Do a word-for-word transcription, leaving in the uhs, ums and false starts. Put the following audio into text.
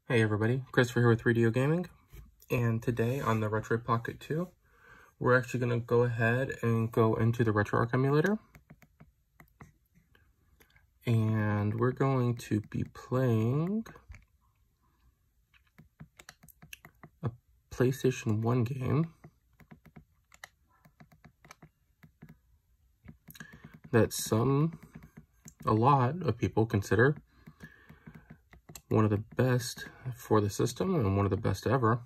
Hey everybody, Christopher here with three D O Gaming, and today on the Retroid Pocket two, we're actually going to go ahead and go into the RetroArch emulator, and we're going to be playing a PlayStation one game that some, a lot of people consider one of the best for the system and one of the best ever.